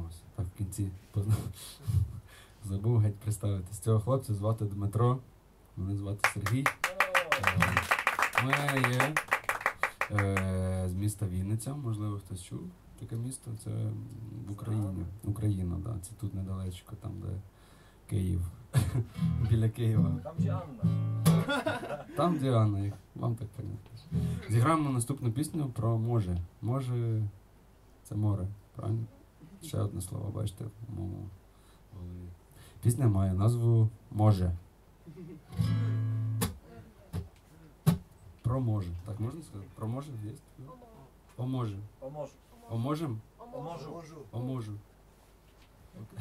познайомився. Так в кінці забув геть представитись. Цього хлопця звати Дмитро, мене звати Сергій. Ми є з міста Вінниця, можливо хтось чув таке місто, це в Україні. Україна, да. Це тут недалечко, там де Київ, біля Києва. Там Діана. Там Діана, як вам так понятно. Зіграємо наступну пісню про може. Може це море, правильно? Ще одне слово, бачите, в моєму голові. Пісня має назву «Може». Про може. Так можна сказати? Про може є? Поможе. Поможу. Оможем? Поможу. Оможу. Окей.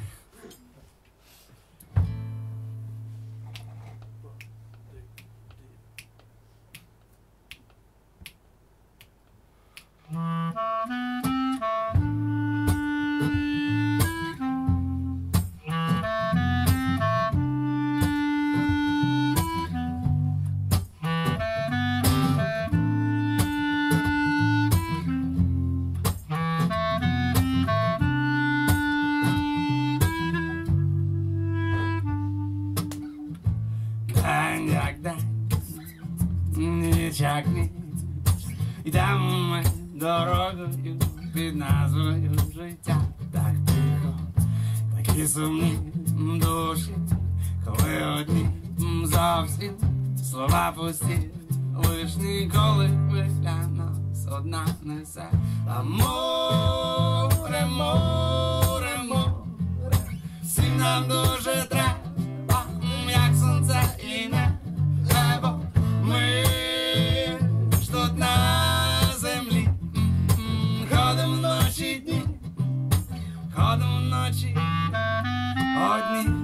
Чакні, йдемо ми дорогою під назвою життя. Так тихо, такі сумні душі, коли одні зовсім слова пусті, лиш ніколи хвиля нас одна несе. А море, море, море, всім нам дуже треба, як сонце і небо. Ми тут на землі ходимо ночі дні, ходимо ночі одні.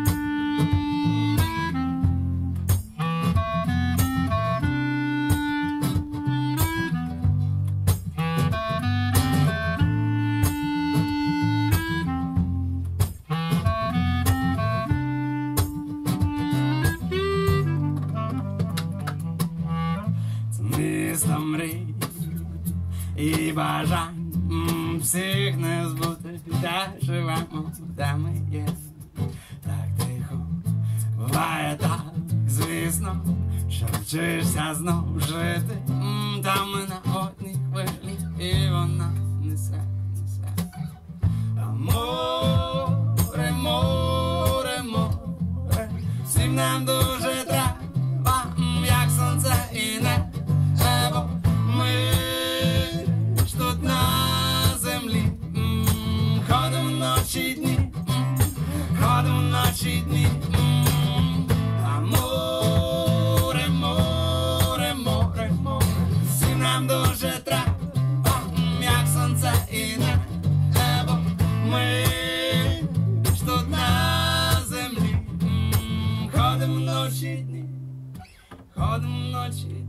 Місто мрій і бажань всіх не збутих, де живемо, де ми є. Так тихо, буває так, звісно, що вчишся знов жити. Там ми на одній хвилі, і вона несе, несе. А море, море, море, всім нам дуже треба, як сонце і небо. Ми ж тут на землі ходимо ночі дні, ходимо ночі дні. А море, море, море, море, всім нам дуже треба, як сонце і небо. Ми ж тут на землі ходимо ночі дні, ходимо ночі дні.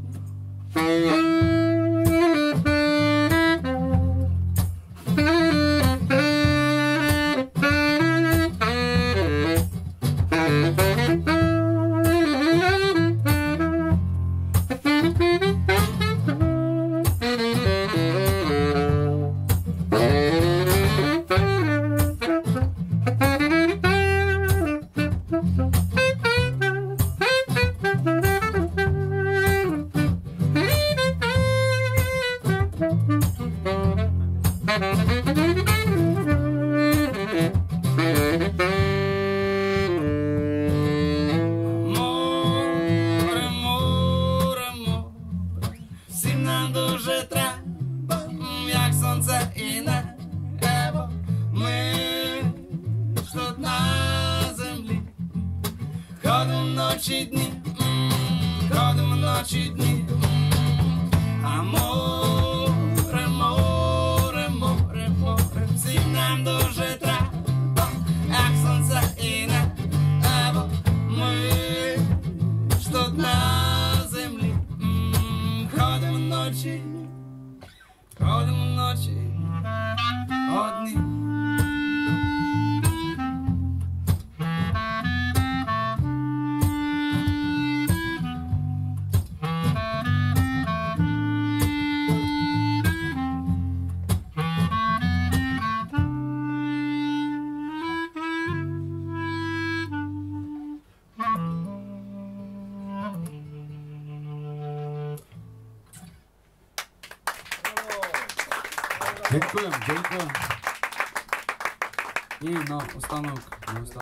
Море, море, море, всім нам дуже треба, як сонце і небо. Ми ж тут на землі ходимо ночі дні, ходимо ночі дні. А море, море, море, море, всім нам дуже треба, як сонце і небо. Ми ж тут на землі ходимо ночі, ходимо ночі одні. Дякуємо, дякуємо. І на останок